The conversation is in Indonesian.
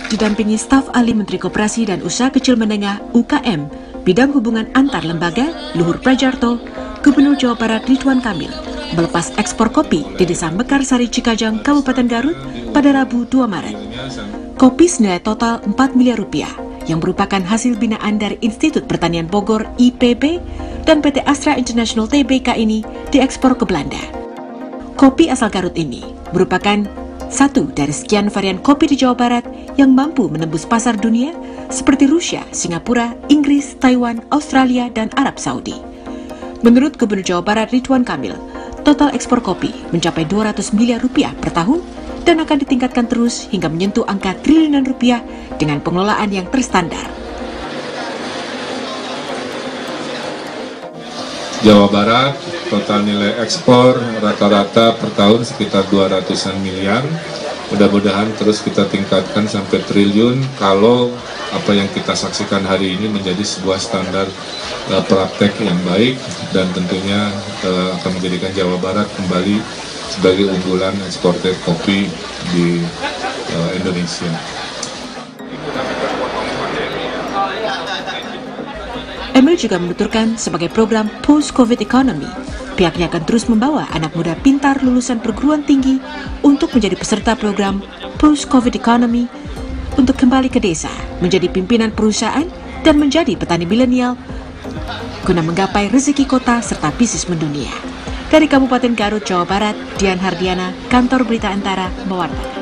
didampingi staf ahli Menteri Koperasi dan Usaha Kecil Menengah UKM, bidang hubungan antar lembaga, Luhur Prajarto, Gubernur Jawa Barat Ridwan Kamil melepas ekspor kopi di Desa Mekarsari Cikajang, Kabupaten Garut pada Rabu 2 Maret. Kopi senilai total 4 miliar rupiah yang merupakan hasil binaan dari Institut Pertanian Bogor IPB dan PT Astra International Tbk ini diekspor ke Belanda. Kopi asal Garut ini merupakan satu dari sekian varian kopi di Jawa Barat yang mampu menembus pasar dunia seperti Rusia, Singapura, Inggris, Taiwan, Australia, dan Arab Saudi. Menurut Gubernur Jawa Barat Ridwan Kamil, total ekspor kopi mencapai 200 miliar rupiah per tahun dan akan ditingkatkan terus hingga menyentuh angka triliunan rupiah dengan pengelolaan yang terstandar. Jawa Barat, total nilai ekspor rata-rata per tahun sekitar 200-an miliar. Mudah-mudahan terus kita tingkatkan sampai triliun kalau apa yang kita saksikan hari ini menjadi sebuah standar praktek yang baik dan tentunya akan menjadikan Jawa Barat kembali sebagai unggulan eksportir kopi di Indonesia. Emil juga menuturkan sebagai program Post-Covid Economy, pihaknya akan terus membawa anak muda pintar lulusan perguruan tinggi untuk menjadi peserta program Post-Covid Economy untuk kembali ke desa, menjadi pimpinan perusahaan dan menjadi petani milenial guna menggapai rezeki kota serta bisnis mendunia. Dari Kabupaten Garut, Jawa Barat, Dian Hardiana, Kantor Berita Antara, mewartakan.